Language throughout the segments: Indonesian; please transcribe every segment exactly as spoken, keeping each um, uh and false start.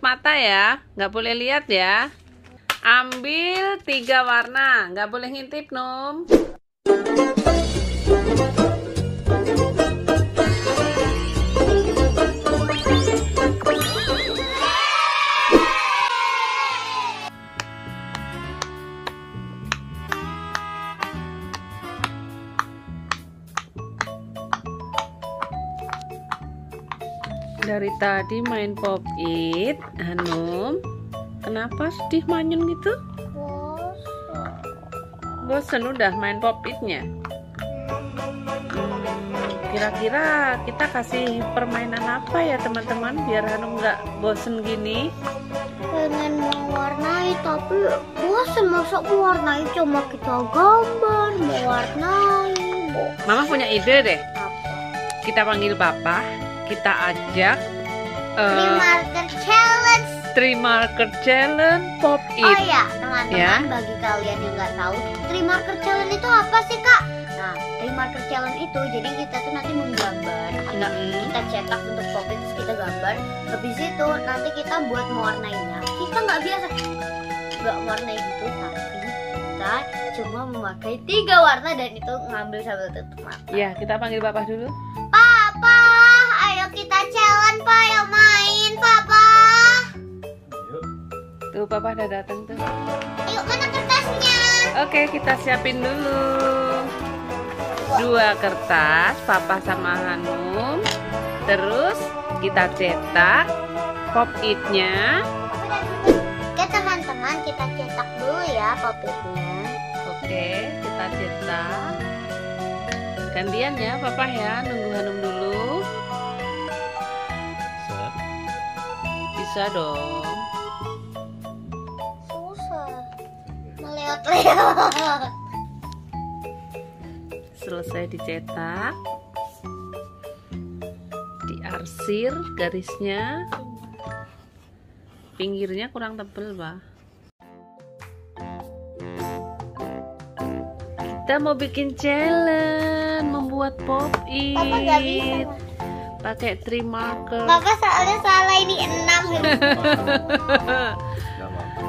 mata ya, nggak boleh lihat ya. Ambil tiga warna, nggak boleh ngintip, Num. Dari tadi main pop it, Hanum. Kenapa sedih manyun gitu? Bosan. Bosan udah main pop itnya. Kira-kira kita kasih permainan apa ya teman-teman biar Hanum nggak bosen gini? Pengen mewarnai tapi bosan, masa mewarnai cuma kita gambar, mewarnai. Mama punya ide deh. Apa? Kita panggil papa. Kita ajak uh, Three marker challenge. Three marker challenge pop it. Oh ya, teman-teman, Ya. bagi kalian yang nggak tahu, three marker challenge itu apa sih, Kak? Nah, three marker challenge itu jadi kita tuh nanti menggambar, enggak Mm-hmm. kita cetak untuk pop it, terus kita gambar. Habis itu nanti kita buat mewarnainya. Kita nggak biasa nggak warnai gitu, tapi kita cuma memakai tiga warna dan itu ngambil sambil tutup mata. Ya, kita panggil papa dulu. Papa, ayo kita challenge, Pak. Ayo main, Papa. Tuh, papa udah datang tuh. Yuk, mana kertasnya? Oke, kita siapin dulu. Dua kertas, papa sama Hanum. Terus kita cetak pop it-nya. Oke, teman-teman, kita cetak dulu ya pop it-nya. Oke, kita cetak. Gantian ya, papa ya. Nunggu Hanum dulu. Bisa. Bisa dong. Susah. Melihat-lihat. Selesai dicetak, diarsir garisnya, pinggirnya kurang tebel, Pak. Kita mau bikin challenge membuat pop it. Papa nggak bisa. Pakai three marker. Papa soalnya salah, ini enam. Nggak mampu.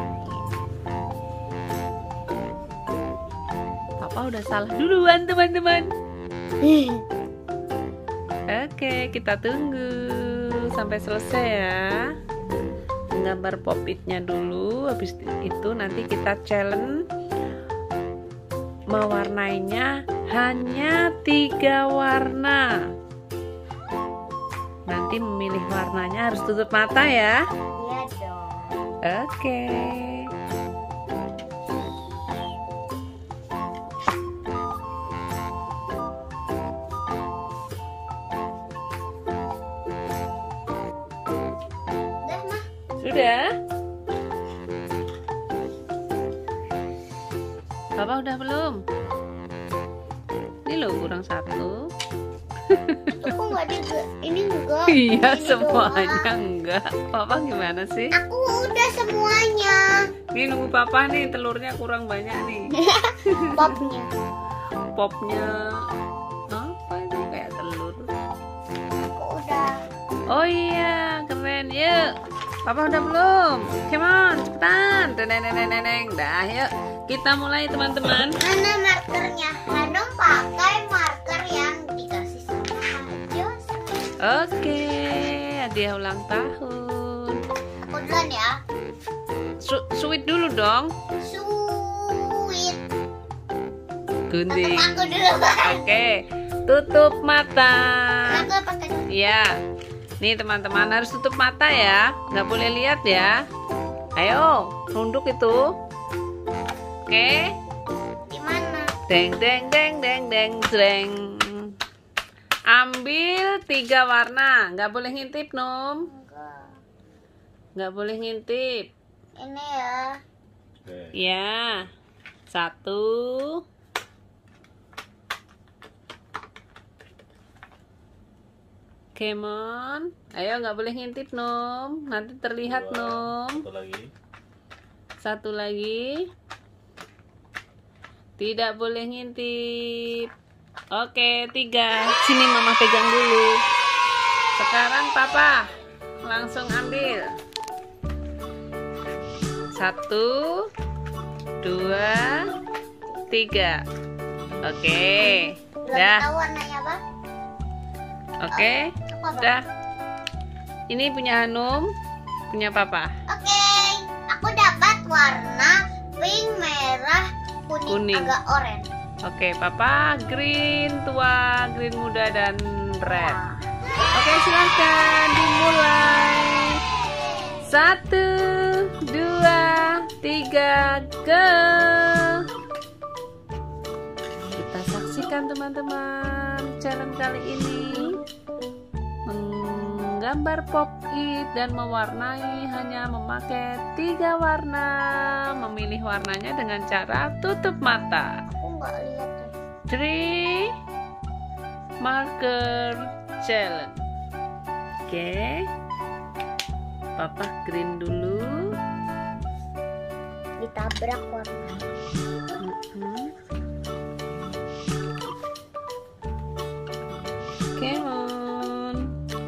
Papa udah salah duluan, teman-teman. Oke, kita tunggu sampai selesai ya. Gambar pop it-nya dulu, habis itu nanti kita challenge mewarnainya hanya tiga warna. Nanti memilih warnanya harus tutup mata ya. Iya dong. Oke. Udah, mah. Sudah? Papa udah belum? Ini loh kurang satu. Itu kok nggak di ini enggak? Iya, Ini semuanya doang. enggak. Papa gimana sih? Aku udah semuanya. Ini nunggu papa nih, telurnya kurang banyak nih. Popnya. Popnya apa itu kayak telur? Aku udah. Oh iya, keren. Yuk. Papa udah belum? Come on, cepetan. Neneng-neneng. Dah, yuk. Kita mulai, teman-teman. Mana markernya? Hanum pakai marker yang dikasih sama Jos. Oke, hadiah ulang tahun. Aku duluan ya. Su sweet dulu dong. Sweet. Gunting. Tetep aku duluan. Oke, tutup mata. Aku pakai dulu. Iya. Nih teman-teman harus tutup mata ya. Nggak boleh lihat ya. Ayo, tunduk itu. Oke. Di mana? Deng deng deng deng deng deng. Ambil tiga warna. Nggak boleh ngintip, Num. Enggak. Nggak boleh ngintip. Ini ya. Oke. Ya. Satu. Come on. Ayo, nggak boleh ngintip, Num. Nanti terlihat, Dua. Num. Satu lagi. Satu lagi. Tidak boleh ngintip. Oke, tiga. Sini mama pegang dulu. Sekarang papa langsung ambil. Satu, dua, tiga. Oke, Belum dah. tahu warnanya apa? Oke, Apa, Bang? dah. Ini punya Hanum, punya Papa. Oke, aku dapat warna pink, merah, kuning, Kuning. agak oranye. Oke, Papa green tua, green muda, dan red. Oke, silakan dimulai. Satu, dua, tiga, go. Kita saksikan teman-teman challenge kali ini menggambar pop-it dan mewarnai hanya memakai tiga warna. Memilih warnanya dengan cara tutup mata. Aku nggak lihat deh. Three marker challenge. Oke, Papa green dulu. Ditabrak warna. Mm-mm. Come on.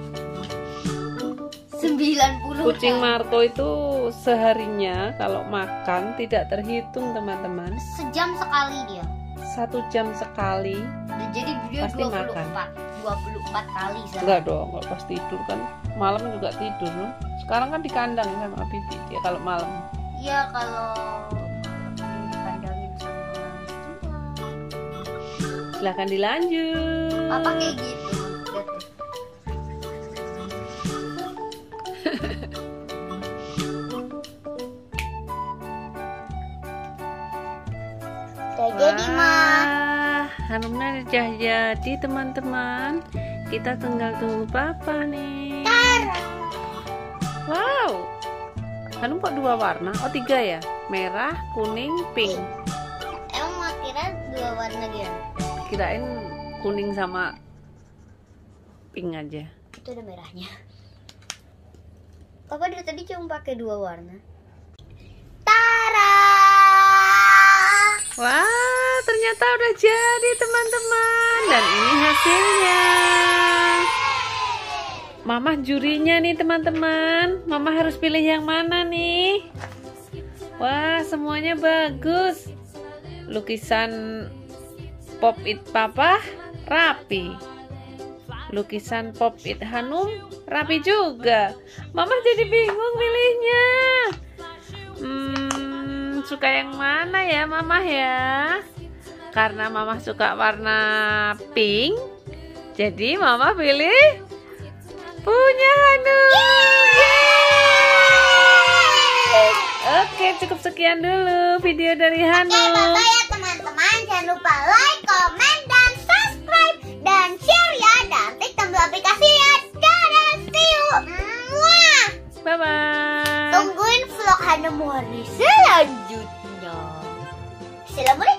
sembilan puluh. Kucing Marco itu seharinya kalau makan tidak terhitung teman-teman. Sejam sekali dia. Satu jam sekali. Jadi dia Pasti dua puluh makan. empat dua puluh empat kali sehari. Enggak dong, kalau pas tidur kan malam juga tidur loh. Sekarang kan di kandang sama Bibi dia kalau malam. Iya, kalau dipandangin sama Silahkan dilanjut. apa kayak gitu. Lihat deh. Udah jadi mah. Wah, Hanumnya udah jadi teman-teman. Kita tinggal tunggu Papa nih. Wow, Hanum kok dua warna? Oh tiga ya? Merah, kuning, pink. Emang mau kira dua warna dia? Kirain kuning sama pink aja. Itu ada merahnya. Papa dari tadi cuma pakai dua warna. Tara! Wah, ternyata udah jadi teman-teman. Dan ini hasilnya. Mama jurinya nih teman-teman. Mama harus pilih yang mana nih? Wah, semuanya bagus. Lukisan pop-it Papa rapi. Lukisan pop-it Hanum rapi juga. Mama jadi bingung milihnya. Hmm, suka yang mana ya Mama ya? Karena Mama suka warna pink, jadi Mama pilih punya Hanum. Yeay! Oke, cukup sekian dulu video dari Oke, Hanum. bye-bye ya teman-teman. Jangan lupa like, comment, dan subscribe. Dan share ya. Dan klik tombol aplikasinya. Dadah, see you. Mwah. Bye-bye. Tungguin vlog Hanum hari selanjutnya. Assalamualaikum.